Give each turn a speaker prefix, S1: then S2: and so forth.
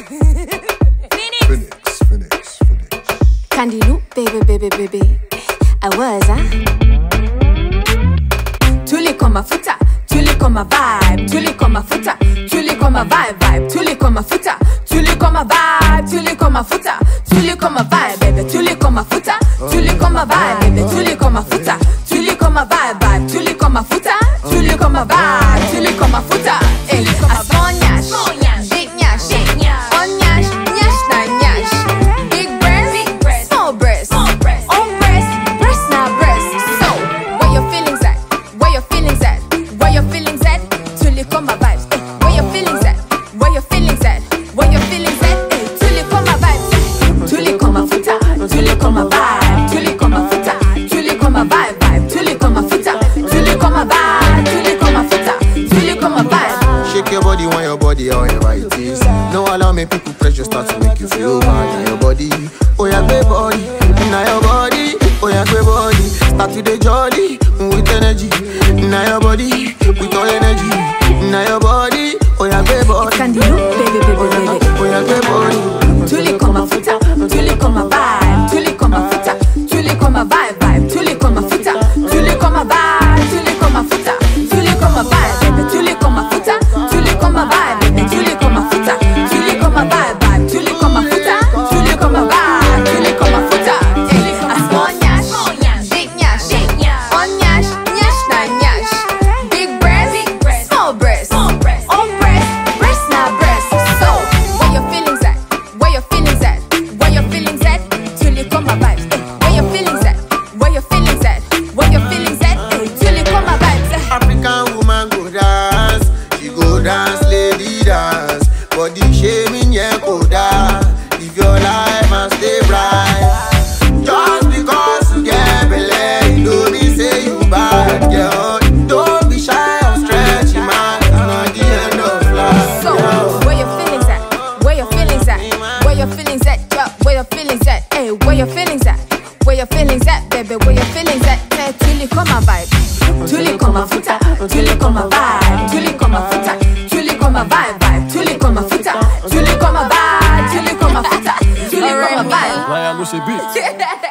S1: Phoenix.
S2: KandiLu, baby. I was, Tulikoma futa, Tulikoma vibe, Tulikoma futa, Tulikoma vibe, Tulikoma futa, Tulikoma vibe, Tulikoma futa, Tulikoma vibe, baby, Tulikoma futa, Tulikoma vibe, baby, Tulikoma futa, Tulikoma vibe, Tulikoma futa, Tulikoma vibe, Tulikoma futa, Asmonyash, big nyash, on nyash, nyash na nyash, big breast, small breast, on breast na breast. So, where your feelings at? Where your feelings at? Where your feelings at? Tulikoma vibes. Where your feelings at? Where your feelings at? Where your feelings at? Tulikoma vibes. Tulikoma futa, Tulikoma vibe, Tulikoma futa, Tulikoma vibe, Tulikoma futa, Tulikoma vibe, Tulikoma futa, Tulikoma vibe.
S1: Shake your body, want your body, however it is. No allow me people pressure start to make you feel bad. Now your body, oh yeah, great body. Now your body, oh yeah, great body. Start with the jolly, with energy. Now your body, with all energy. Now your body, oh yeah, great body.
S2: KandiLu, baby.
S1: Oh yeah, great body.
S2: Tulikoma futa, Tulikoma vibe, Tulikoma futa, Tulikoma vibe, Tulikoma futa, Tulikoma vibe, Tulikoma futa, Tulikoma vibe, baby, Tulikoma futa, Tulikoma vibe, baby, Tulikoma futa, Tulikoma vibe, Tulikoma futa, Tulikoma vibe, Tulikoma futa. Asmonyash, big nyash, on nyash, nyash na nyash, big breast, small breast, on breast na breast. So, where your feelings at? Where your feelings at? Where your feelings at? Tulikoma vibes. Where your feelings at? Where your feelings at? Where your feelings at? Tulikoma vibes.
S1: African woman go dance, she go dance, lady dance. Body shaming, yeah, go dance. Live your life and stay bright. Just because you get belay, don't be say you bad, girl. Don't be shy or stretchy, man. It's not the end of life.
S2: So, where your feelings at? Where your feelings at? Where your feelings at? Yo, where your feelings at? Hey, where your feelings at? Where your feelings at, baby? Where your feelings at? Tulikoma vibe, Tulikoma futa, Tulikoma vibe, Tulikoma futa, Tulikoma vibe, Tulikoma futa, Tulikoma vibe, Tulikoma futa, Tulikoma vibe.
S3: Why I lose a beat?